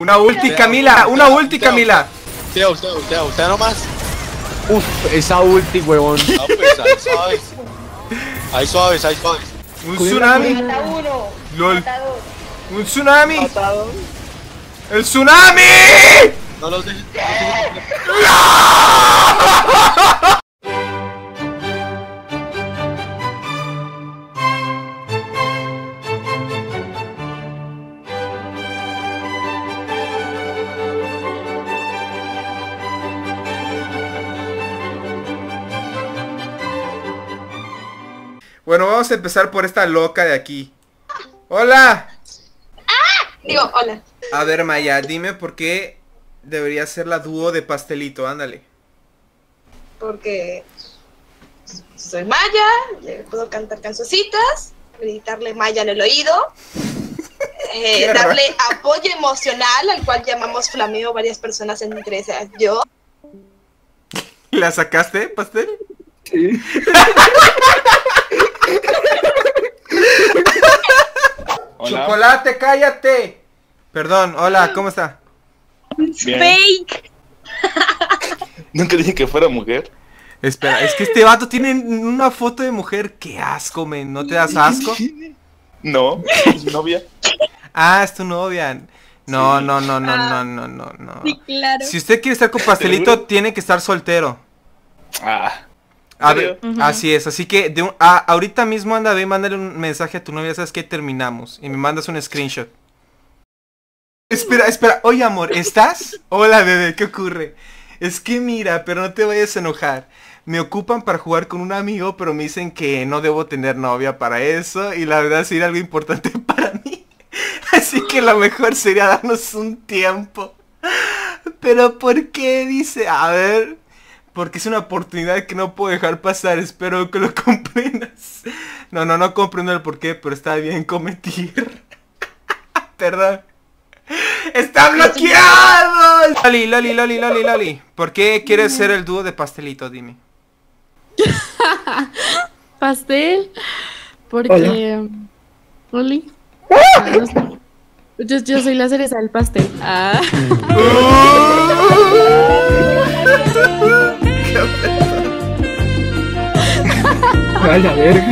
Una ulti, Camila, una ulti, Camila. Usted nomás. Uf, esa ulti, huevón. No, pues, ahí suaves. Ahí suaves, ahí suaves. Un tsunami. Mata uno. LOL. Mata dos. Un tsunami. Matado. ¡El tsunami! No los dejes. Bueno, vamos a empezar por esta loca de aquí. ¡Hola! Digo, hola. A ver, Maya, dime por qué debería ser la dúo de Pastelito, ándale. Porque soy Maya, le puedo cantar cancioncitas, gritarle Maya en el oído, darle apoyo emocional, al cual llamamos flameo varias personas entre esas yo. ¿La sacaste, Pastel? Sí. Hola. Chocolate, cállate. Perdón, hola, ¿cómo está? Bien. Fake. Nunca dije que fuera mujer. Espera, es que este vato tiene una foto de mujer. Qué asco, men, ¿no te das asco? No, es mi novia. Ah, es tu novia. No, no, no, no, no, no, no, no. Sí, claro. Si usted quiere estar con Pastelito, tiene que estar soltero. Ah. A ver, así es, así que ahorita mismo anda, ve, mándale un mensaje a tu novia, sabes que terminamos, y me mandas un screenshot. Espera, espera, oye amor, ¿estás? Hola bebé, ¿qué ocurre? Es que mira, pero no te vayas a enojar. Me ocupan para jugar con un amigo, pero me dicen que no debo tener novia para eso, y la verdad sería algo importante para mí. Así que lo mejor sería darnos un tiempo. Pero ¿por qué? Dice, a ver... Porque es una oportunidad que no puedo dejar pasar, espero que lo comprendas. No comprendo el porqué, pero está bien cometer. Perdón. ¡Está bloqueado! Loli. ¿Por qué quieres ser el dúo de Pastelito? Dime. Pastel, porque... Oli. No sé. Yo soy la cereza del pastel. Ah. Vaya, verga.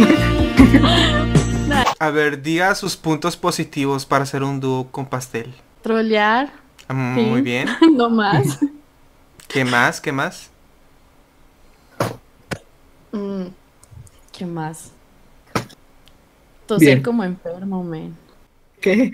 A ver, diga sus puntos positivos para hacer un dúo con Pastel. Trolear. Muy Sí. bien. No más. ¿Qué más? ¿Qué más? ¿Qué más? Toser Bien. como enfermo, men. ¿Qué?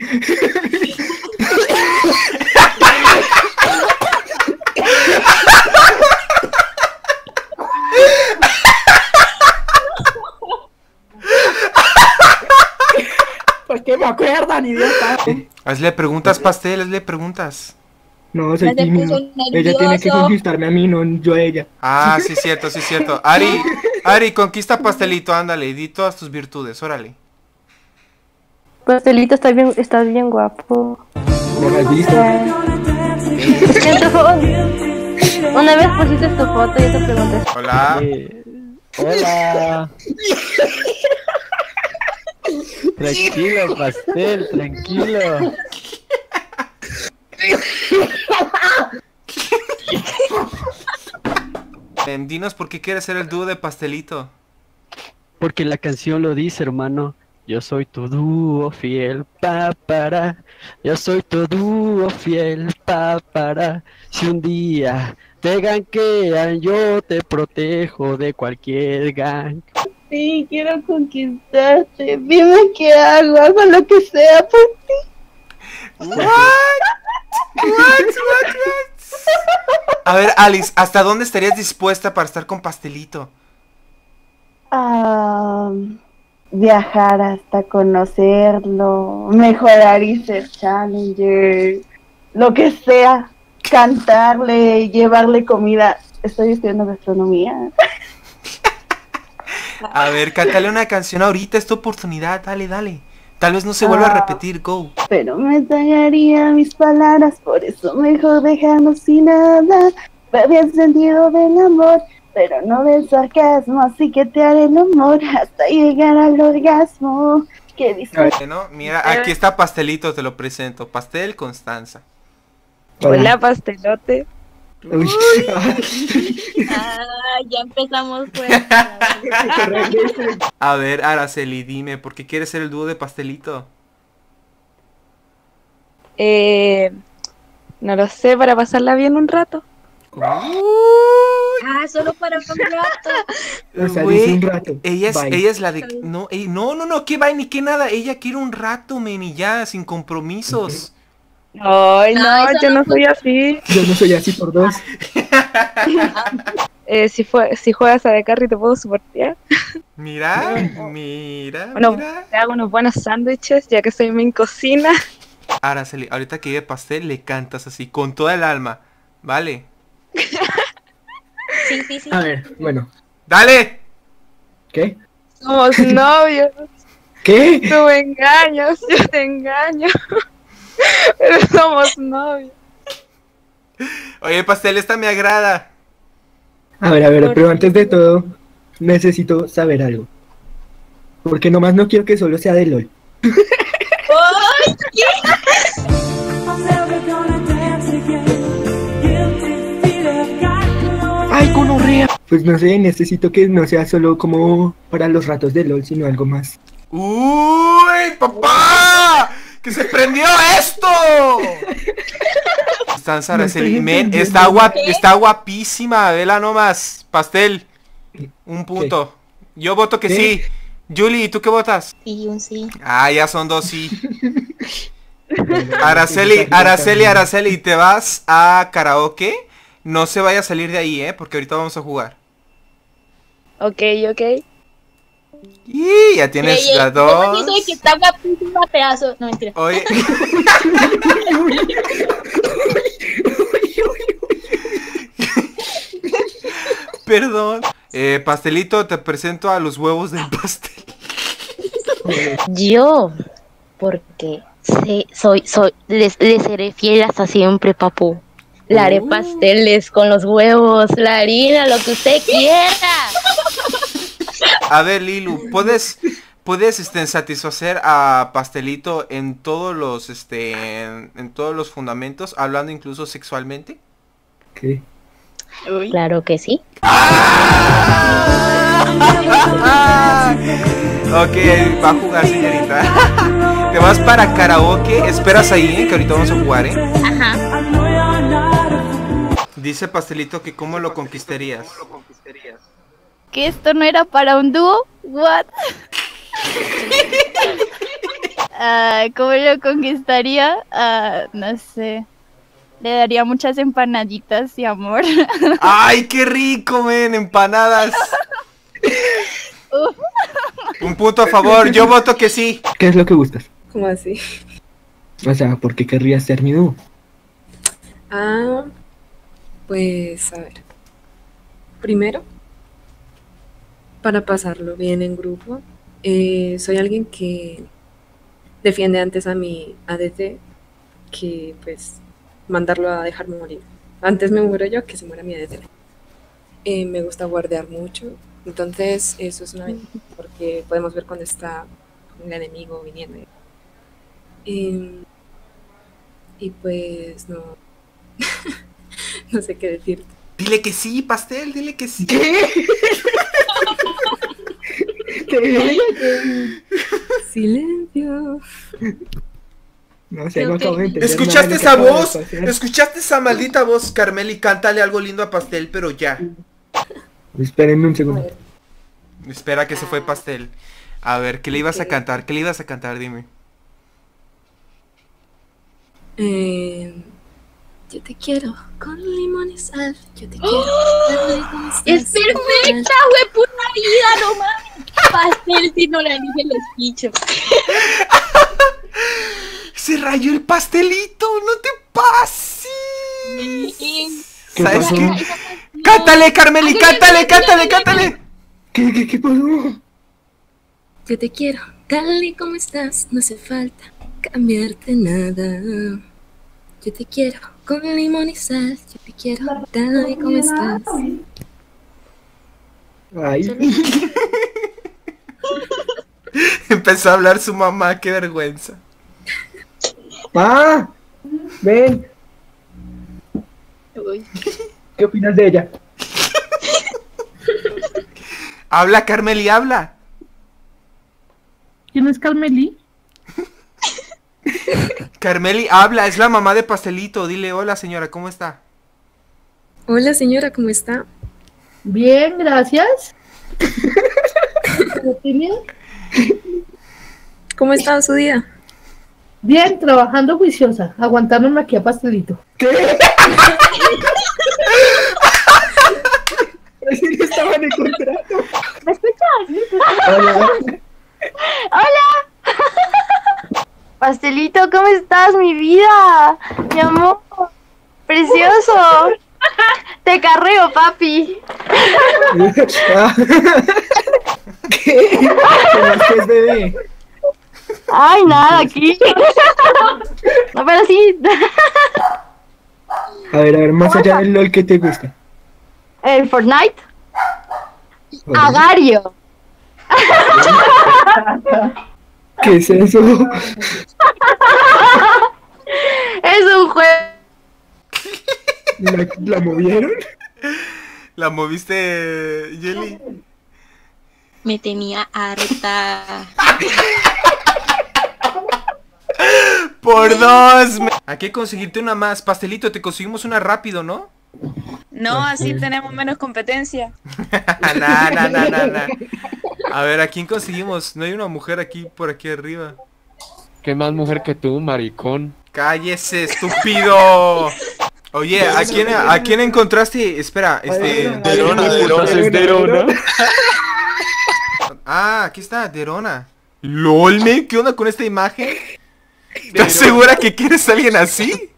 ¿Por qué me acuerdan, idiota? Hazle preguntas, Pastel, hazle preguntas. No, soy Ya te tímido. puso Ella tiene que nervioso. conquistarme a mí, no yo a ella. Ah, sí, cierto, sí, cierto. Ari, conquista Pastelito, ándale, di todas tus virtudes, órale. Pastelito, estás bien guapo. ¿No lo has visto? Es que una vez pusiste tu foto y yo te pregunté. Hola. Hola. Tranquilo, Pastel, tranquilo. Dinos por qué quieres ser el dúo de Pastelito. Porque la canción lo dice, hermano. Yo soy tu dúo fiel, para. Yo soy tu dúo fiel, para. Si un día te gankean, yo te protejo de cualquier gang. Sí, quiero conquistarte. Dime qué hago lo que sea por ti. What? A ver, Alice, ¿hasta dónde estarías dispuesta para estar con Pastelito? Viajar hasta conocerlo, mejorar y ser challenger, lo que sea, cantarle, llevarle comida. Estoy estudiando gastronomía. A ver, cántale una canción ahorita, es tu oportunidad, dale. Tal vez no se vuelva a repetir, go. Pero me dañaría mis palabras, por eso mejor dejarnos sin nada. Perdí el sentido del amor, pero no del sarcasmo, así que te haré el amor hasta llegar al orgasmo. ¿Qué dices? Bueno, mira, aquí está Pastelito, te lo presento. Pastel Constanza. Hola, pastelote. Uy. Ya empezamos pues. A ver, Araceli, dime, ¿por qué quieres ser el dúo de Pastelito? No lo sé, para pasarla bien un rato. Solo para un rato. O sea, Güey, dice un rato. ella Bye. es la de... No, no, qué va ni qué nada. Ella quiere un rato, men, y ya, sin compromisos. Ay, No, no, eso yo no no soy así. Yo no soy así por dos. Si juegas a de carry te puedo soportear. Mira. Bueno, te hago unos buenos sándwiches, ya que soy mi cocina. Araceli, ahorita que lleve pastel, le cantas así, con toda el alma. ¿Vale? Sí. A ver, bueno. ¡Dale! ¿Qué? Somos novios. ¿Qué? Tú me engañas, yo te engaño. Pero somos novios. Oye, pastel, esta me agrada. A ver, pero antes de todo, necesito saber algo. Porque nomás no quiero que solo sea de LOL. ¡Ay, qué! ¡Ay, gonorrea! Pues no sé, necesito que no sea solo como para los ratos de LOL, sino algo más. ¡Uy, papá! ¡Que se prendió esto! Están Araceli, men, está guapísima, vela nomás. Pastel, un punto. Yo voto que sí. Julie, ¿tú qué votas? Sí, un sí. Ah, ya son dos sí. Araceli, ¿te vas a karaoke? No se vaya a salir de ahí, porque ahorita vamos a jugar. Ok. Y ya tienes las dos. Yo soy que está guapísima, pedazo. No, mentira. Oye. Perdón. Pastelito, te presento a los huevos del pastel. Yo, porque le seré fiel hasta siempre, papu. Le haré pasteles con los huevos, la harina, lo que usted quiera. A ver, Lilu, ¿puedes satisfacer a Pastelito en todos los en todos los fundamentos, hablando incluso sexualmente? ¿Qué? Claro que sí. Ok, va a jugar, señorita. Te vas para karaoke, esperas ahí, que ahorita vamos a jugar, Ajá. Dice Pastelito que cómo lo conquistarías. ¿Que esto no era para un dúo? What? ¿Cómo lo conquistaría? No sé. Le daría muchas empanaditas y amor. ¡Ay, qué rico, men! Empanadas. Un punto a favor, yo voto que sí. ¿Qué es lo que buscas? ¿Cómo así? O sea, ¿por qué querrías ser mi dúo? Pues, a ver. Primero, para pasarlo bien en grupo, soy alguien que defiende antes a mi ADC que, pues, mandarlo a dejarme morir. Antes me muero yo que se muera mi ADC. Me gusta guardear mucho, entonces eso es una ventaja porque podemos ver cuando está un enemigo viniendo. Y pues no... no sé qué decirte. Dile que sí, Pastel, dile que sí. Silencio. No sé, no acabo de entender ¿Escuchaste nada de lo que esa acaba de voz? pasar. ¿Escuchaste esa maldita voz, Carmeli? Cántale algo lindo a Pastel, pero ya. Espérenme un segundo. Espera que se fue Pastel. A ver, ¿qué le ibas a cantar? ¿Qué le ibas a cantar? Dime. Yo te quiero con limón y sal. Yo te quiero. Es perfecta, güey, puta vida, no mames. Pastel si no le dije el espicho. Se rayó el pastelito, no te pases. ¿Sabes qué? Cántale, Carmeli, cántale. ¿Qué pasó? Yo te quiero tal y como estás. No hace falta cambiarte nada. Yo te quiero con limón y sal. Yo te quiero tal y como estás. Ay. Empezó a hablar su mamá, qué vergüenza. ¡Ah! Ven. hoy. ¿Qué opinas de ella? Habla, Carmeli, habla. ¿Quién es Carmeli? Carmeli, habla, es la mamá de Pastelito. Dile, hola señora, ¿cómo está? Hola señora, ¿cómo está? Bien, gracias. ¿Cómo está su día? Bien, trabajando juiciosa, aguantándome aquí a Pastelito. ¿Qué? Así que estaba en el contrato. ¿Me escuchas? Hola. ¡Hola! Pastelito, ¿cómo estás, mi vida? Mi amor. Precioso. Te carreo, papi. ¿Qué? ¿Qué es, bebé? Ay, nada, aquí. No, pero sí. A ver, más allá del LOL, ¿qué te gusta? El Fortnite. Agario. ¿Qué es eso? Es un juego. ¿La movieron? ¿La moviste, Jelly? Me tenía harta. Por dos. Hay que conseguirte una más. Pastelito, te conseguimos una rápido, ¿no? No, así tenemos menos competencia. Nah. A ver, ¿a quién conseguimos? No hay una mujer aquí, por aquí arriba. ¿Qué más mujer que tú, maricón? ¡Cállese, estúpido! Oye, ¿a quién encontraste? Espera, Derona. Ah, aquí está, Derona. LOL, men, ¿qué onda con esta imagen? ¿Estás segura que quieres a alguien así?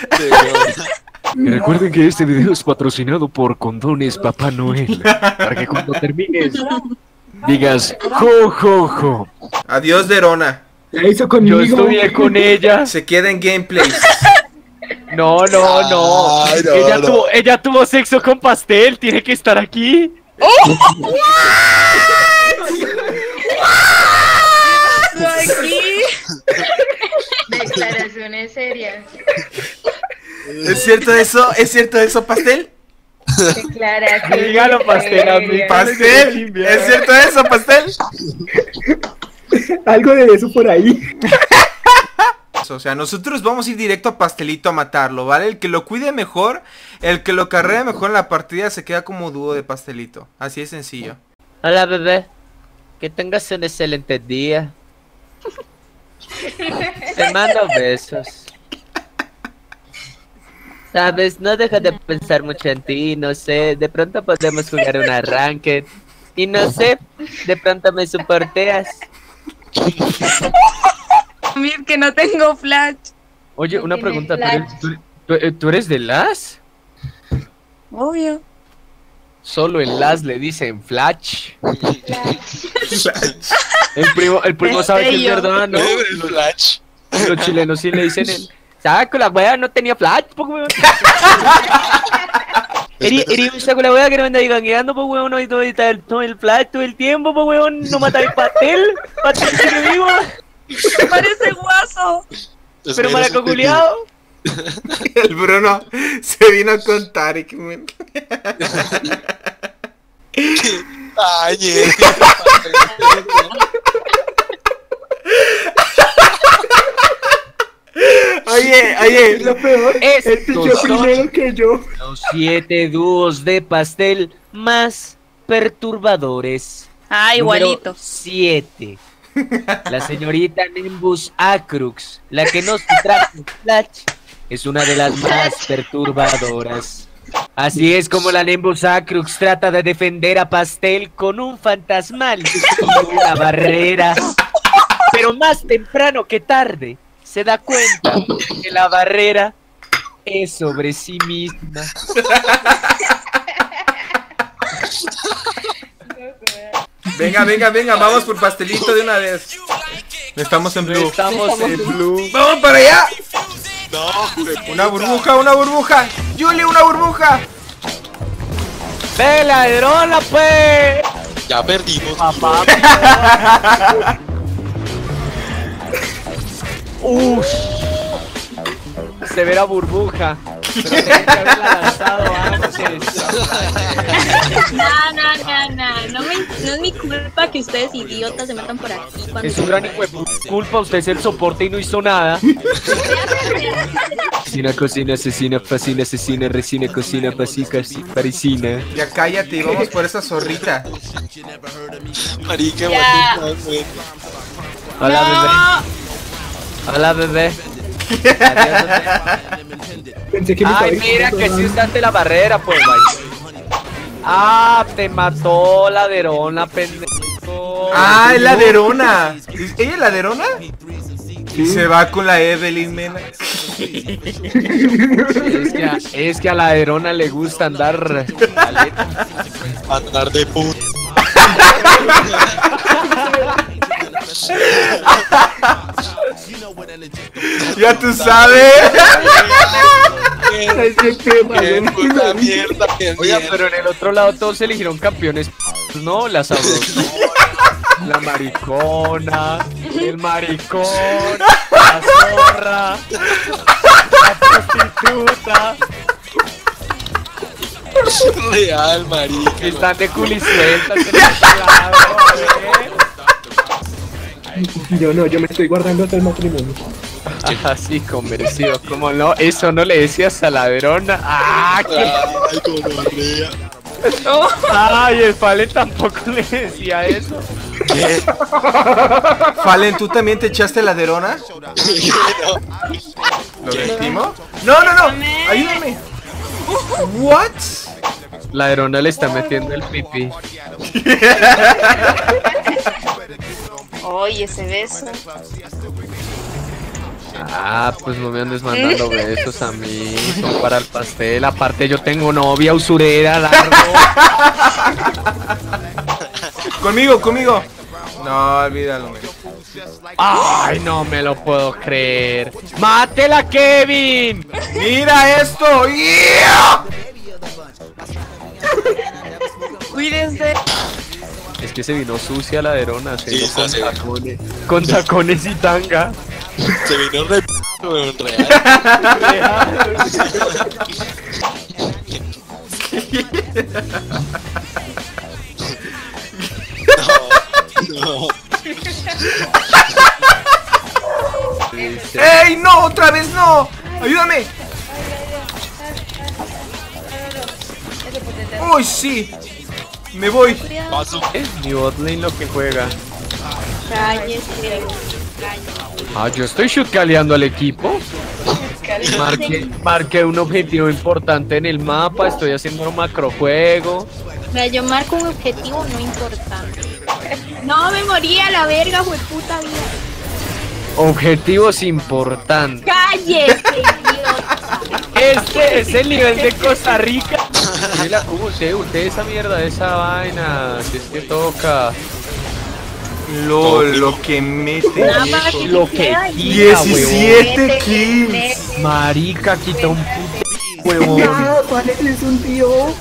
Y recuerden que este video es patrocinado por Condones Papá Noel. Para que cuando termines digas jo, jo, jo. Adiós, Derona. La hizo conmigo. Yo estudié con ella. Se queda en gameplays. No. Ay, no. Ella tuvo sexo con Pastel. Tiene que estar aquí. Aquí. Declaraciones serias. ¿Es cierto eso, Pastel? Declaraciones. Dígalo, Pastel, a mí. Pastel, ¿es cierto eso, Pastel? Algo de eso por ahí. O sea, nosotros vamos a ir directo a Pastelito a matarlo, ¿vale? El que lo cuide mejor, el que lo carree mejor en la partida se queda como dúo de Pastelito. Así de sencillo. Hola, bebé. Que tengas un excelente día. Te mando besos. Sabes, no dejas de pensar mucho en ti, no sé, de pronto podemos jugar un arranque. Y no sé, de pronto me soporteas. Mir, que no tengo flash. Oye, una tiene pregunta. flash. ¿Tú eres de Las? Obvio. Solo en Las le dicen flash. El primo sabe que es verdad, ¿no? Flash. Los chilenos sí le dicen el... Saco la wea, no tenía flash, po weón. Eres un saco la wea que no me anda gangueando, po weón, y todo el flash todo el tiempo, po weón, no mata el pastel sigue vivo. Parece guaso. Pero maraco culiao. El Bruno se vino a contar y que me... Ay, Oye, Lo peor es que Estos yo son primero que yo. Los 7 dúos de Pastel más perturbadores. Ah, igualito. 7. La señorita Nimbus Acrux, la que nos trajo Flash, es una de las más perturbadoras. Así es como la Nimbus Acrux trata de defender a Pastel con un fantasmal y una barrera. Pero más temprano que tarde se da cuenta que la barrera es sobre sí misma. Venga, vamos por Pastelito de una vez. Estamos en blue. Estamos en blue. ¡Vamos para allá! No, Una burbuja. Julie, una burbuja. ¡Ve, ladrona, pues! ya perdimos. Papá. Severa burbuja. No es mi culpa que ustedes idiotas se metan por aquí. Es un gran hijo de culpa, usted es el soporte y no hizo nada. Cocina, cocina, asesina, fascina, asesina, resina, cocina, pasica, parisina. Ya cállate y vamos por esa zorrita. Marica, Hola, bebé. Hola, bebé. Adiós, bebé. Ay, mira que sí está ante la barrera, pues, vaya. Ah, te mató la Derona, pendejo. Ah, es la Derona. ¿Ella es la Derona? Y se va con la Evelyn, mena. Es que a la Derona le gusta andar de puta. Ya tú sabes. Oiga, pero en el otro lado todos eligieron campeones. No, la sabrosa, la maricona, el maricón, la zorra, la prostituta. Real, marica. Están de culisueltas en este lado, Yo no, yo me estoy guardando hasta el matrimonio. Ah, sí, convencido. ¿Cómo no? Eso no le decías a la Verona. ¡Ah! ¡Qué! Ay, el Fallen tampoco le decía eso. ¿Qué? Fallen, ¿tú también te echaste la Derona? ¿Lo vestimos? No, ayúdame. What? La Verona le está metiendo el pipí. Oye, ese beso. Ah, pues no me andes mandando besos a mí. Son para el pastel. Aparte yo tengo novia usurera, largo. Conmigo. No, olvídalo. Ay, no me lo puedo creer. ¡Mátela, Kevin! ¡Mira esto! ¡Yeah! Cuídense. Es que se vino sucia la Derona, se vino con tacones. Con tacones y tanga. Se vino real. No. ¡Ey, no! ¡Otra vez no! ¡Ayúdame! ¡Uy, sí! Me voy. Es mi botlane lo que juega. Ah, yo estoy shootcaleando al equipo. Marqué un objetivo importante en el mapa. Estoy haciendo un macrojuego. Mira, yo marco un objetivo no importante. No me moría la verga, fue puta vida. Objetivos importantes. ¡Cállese, Este es el nivel de Costa Rica. Usted esa mierda, esa vaina. Si es que toca. Lo que mete. Lo que quita, 17 kills. Marica, quita un puto huevón. No, ¿cuál es un tío?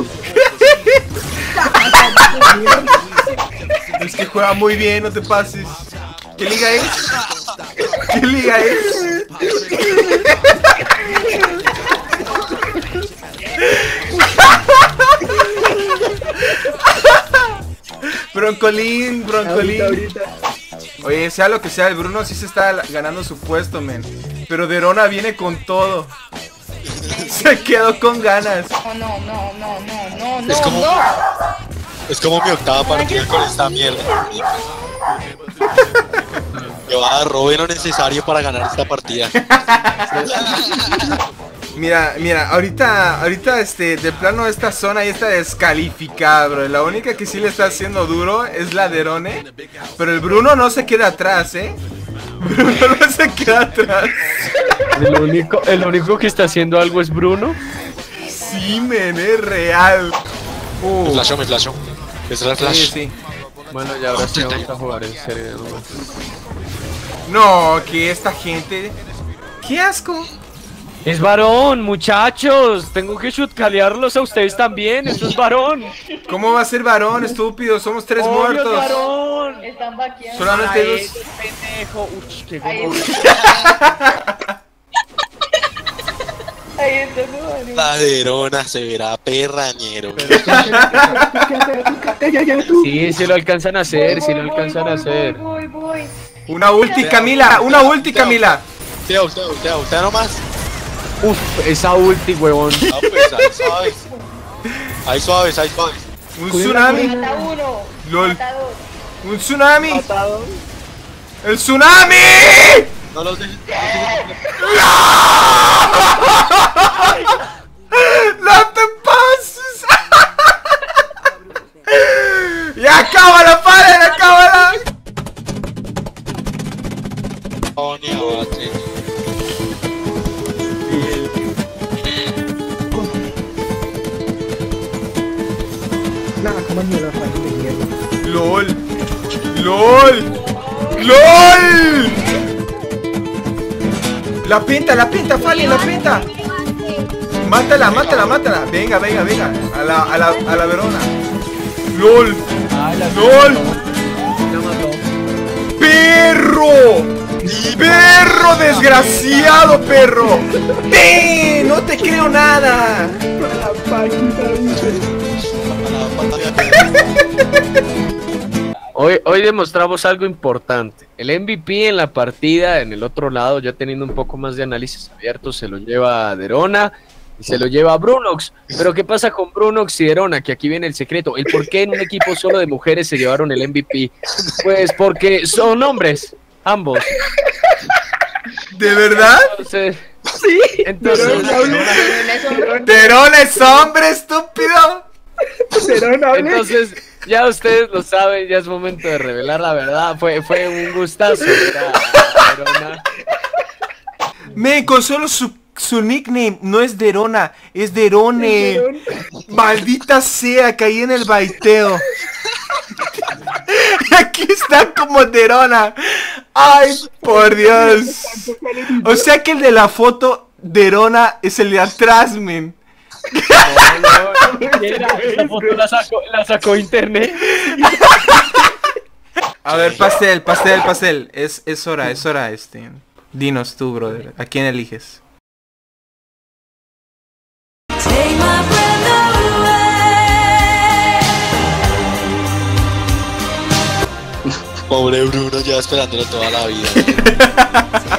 Es que juega muy bien, no te pases. ¿Qué liga es? ¿Qué liga es? Broncolín. Ahorita. Oye, sea lo que sea, el Bruno sí se está ganando su puesto, men. Pero Derona viene con todo. Se quedó con ganas. No. Es como mi octava partida con esta mierda. Yo robe lo necesario para ganar esta partida. Mira, ahorita de plano esta zona ya está descalificada, bro. La única que sí le está haciendo duro es la Derone. Pero el Bruno no se queda atrás, Bruno no se queda atrás. El único que está haciendo algo es Bruno. Sí, men, es real. Me flashó. Es el flash. Sí. Bueno, ya ahora sí vamos a jugar en serio. No, que esta gente... ¡Qué asco! Es varón, muchachos. Tengo que shootcalearlos a ustedes también. Eso es varón. ¿Cómo va a ser varón, estúpido? Somos 3 muertos. Varón. Están vaqueando. Solamente 2. Pendejo. Uy, qué Ahí La Verona se verá perrañero. Sí, se lo alcanzan a hacer, sí lo alcanzan a hacer. Voy. Una ulti, Camila, una ulti, Camila. Usted nomás. Uf, esa ulti, huevón. Ah, pues, ahí suaves. Un tsunami. Mata uno. LOL. Mata dos. Un tsunami. ¡El tsunami! No los dejes. ¡No te pases! ¡Ya acábala, padre! ¡Acábala! Oh, ni abate. Nada, como ni la falla de mierda. ¡LOL! La pinta, Fanny, la pinta. Mátala. Venga. A la Verona. ¡LOL! ¡Perro! ¡Perro desgraciado, perro! ¡No te creo nada! Hoy demostramos algo importante. El MVP en la partida, en el otro lado, ya teniendo un poco más de análisis abierto, se lo lleva Derona y se lo lleva Brunox. Pero ¿qué pasa con Brunox y Derona? Que aquí viene el secreto. El por qué en un equipo solo de mujeres se llevaron el MVP. Pues porque son hombres, ambos. ¿De verdad? Entonces, sí. Entonces, Derona es hombre, estúpido. Entonces, ya ustedes lo saben, ya es momento de revelar la verdad. Fue un gustazo ver a Derona. Men, con solo su nickname no es Derona, es Derone. Maldita sea, caí en el baiteo. Aquí está como Derona. Ay, por Dios. O sea que el de la foto Derona es el de atrás, men. Esa foto la sacó internet. A ver, pastel. Es hora, Dinos tú, brother. ¿A quién eliges? Pobre Bruno, ya esperándolo toda la vida.